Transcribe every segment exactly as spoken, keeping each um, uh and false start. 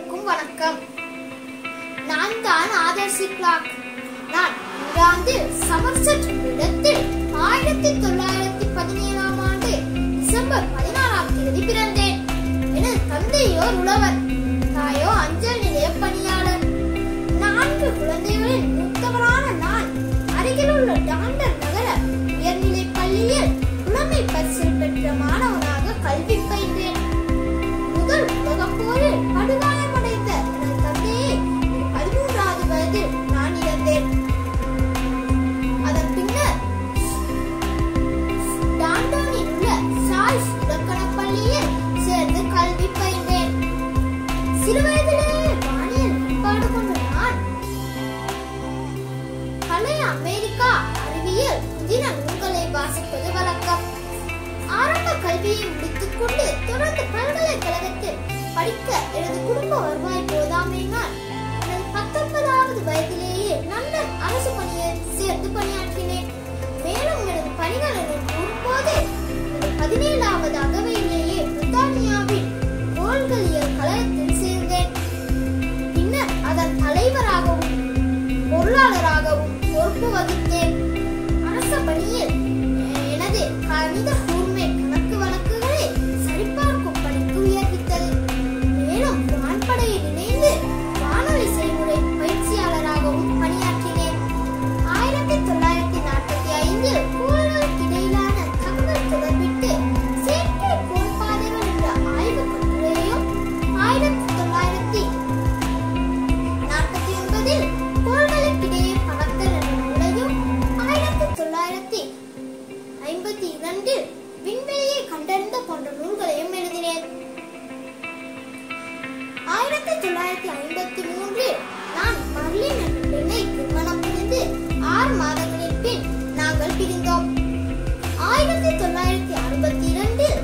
அனைவருக்கும் வணக்கம். நான் தான் ஆதர்சி கிளாக். நான் இங்கிலாந்து சமர்செட் இடத்தில் ஆயிரத்தி தொள்ளாயிரத்தி பதினேழாம் ஆண்டு டிசம்பர் பதினாறாம் தேதி பிறந்தேன். எனது தந்தையோ உழவர், தாயோ அஞ்சல் நிலைய பணியாளர். நான்கு குழந்தைகளின் மூத்தவரான நான் அருகிலுள்ள டாண்டர் நகர உயர்நிலை பள்ளியில் புலமை பரிசில் பெற்ற மாணவனாக கல்வி பயின்றேன். முதல் உலகப் போரில் படுகாயமடைந்த எனது தந்தையை பதிமூன்றாவது வயதில் நான் இழந்தேன். அதன் பின்னர் டாண்டனில் உள்ள சாய்ஸ் இலக்கண பள்ளியில் சேர்ந்து கல்வி பயின்றேன். சிறு வயதிலேயே வானியல் ஈடுபாடு கொண்ட நான் பழைய அமெரிக்கா அறிவியல் புதின நூல்களை வாசிப்பது வழக்கம். ஆரம்ப கல்வியை முடித்துக் கொண்டு தொடர்ந்து பல்கலைக்கழகத்தில் படிக்க எனது குடும்ப வருவாய் போதாமையினால் எனது பத்தொன்பதாவது வயதிலேயே லண்டன் அரசு பணியில் சேர்ந்து பணியாற்றினேன். மேலும் எனது பணிகளை கூறும்போது எனது பதினேழாவது அகவையிலேயே பிரித்தானியாவின் கோள்களியல் கழகத்தில் சேர்ந்தேன். பின்னர் அதன் தலைவராகவும் பொருளாளராகவும் பொறுப்பு வகித்தேன். அரச பணியில் எனது கணித கூர்மை கணக்கு வழக்குகளை சரிபார்க்கும் பணிக்கு உயர்வித்தது. மேலும் வான்படையில் இணைந்து வானொலி செய்முறை பயிற்சியாளராகவும் பணியாற்றினேன். ஆயிரத்தி தொள்ளாயிரத்தி நாற்பத்தி ஐந்தில் கோள்களுக்கு இடையிலான தகவல் தொடர்பிற்கு செயற்கை கோட்பாடுகள் என்ற ஆய்வு கட்டுரையும், ஆயிரத்தி தொள்ளாயிரத்தி நாற்பத்தி ஒன்பதில் கோள்களுக்கிடையே பறத்தல் என்ற நூலையும், ஆயிரத்தி தொள்ளாயிரத்தி ஐம்பத்தி இரண்டில் விண்வெளியை கண்டறிந்த போன்ற நூல்களையும் எழுதினேன். ஆயிரத்தி தொள்ளாயிரத்தி ஐம்பத்தி மூன்றில் நான் மர்லின் என்ற பெண்ணை திருமணம் புரிந்து ஆறு மாதங்களின் பின் நாங்கள் பிரிந்தோம். ஆயிரத்தி தொள்ளாயிரத்தி அறுபத்தி இரண்டில்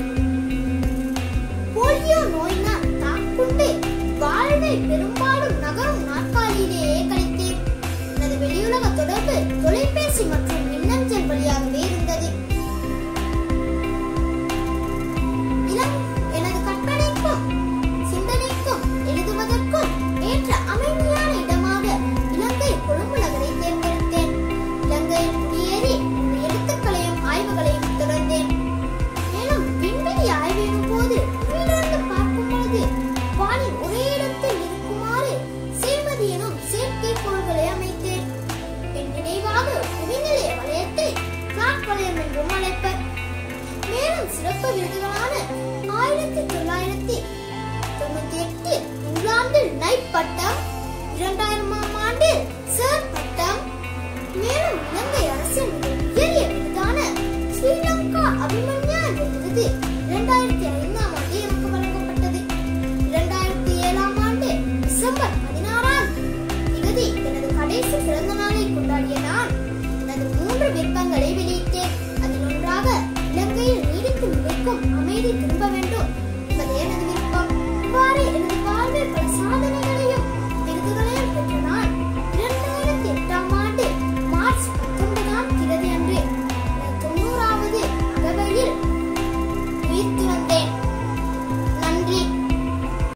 போலியோ நோயினால் தாக்குண்டு வாழ்வை பெரும்பாலும் நகரும் நாற்காலியிலேயே கழித்தேன். எனது வெளியுலக தொடர்பு தொலைபேசி மற்றும் மின்னஞ்சல் வழியாகவே இருந்தது. எனது கற்பனைக்கும் சிந்தனைக்கும் எழுதுவதற்கும் ஏற்ற அமைதியான இடமாக இலங்கை கொழும்பு நகரை தேர்ந்தெடுத்தேன். இலங்கையில் குடியேறி எழுத்துக்களையும் ஆய்வுகளையும் தொடர்ந்தேன். மேலும் விண்வெளி ஆய்வின் போது கீழிருந்து பார்க்கும் பொழுது வானில் ஒரே இடத்தில் இருக்குமாறு செய்வது எனும் செயற்கை கோள்களை அமைத்தேன். என் நினைவாக புவிநிலைய வளையத்தை கிளாக் வளையம் என்றும் அழைப்பர். மேலும் சிறப்பு விருதுகளான ஆயிரத்தி தொள்ளாயிரத்தி தொண்ணூத்தி எட்டு இங்கிலாந்தில் நைட் பட்டம், இரண்டாயிரமாம் ஆண்டு சர் பட்டம், மேலும் இலங்கை அரசின் உயரிய விருதான ஸ்ரீலங்கா அபிமன்யா என்ற விருது இரண்டாயிரத்தி ஐந்தாம் ஆண்டு எனக்கு வழங்கப்பட்டது. இரண்டாயிரத்தி ஏழாம் ஆண்டு டிசம்பர் பதினாறாம் தேதி எனது கடைசி பிறந்த நாளை கொண்டாடிய நான் எனது மூன்று விருப்பங்களை வெளியிட்டேன். அதில் ஒன்றாக இலங்கையில் நீடித்து நிலைக்கும் அமைதி திரும்ப வேண்டும்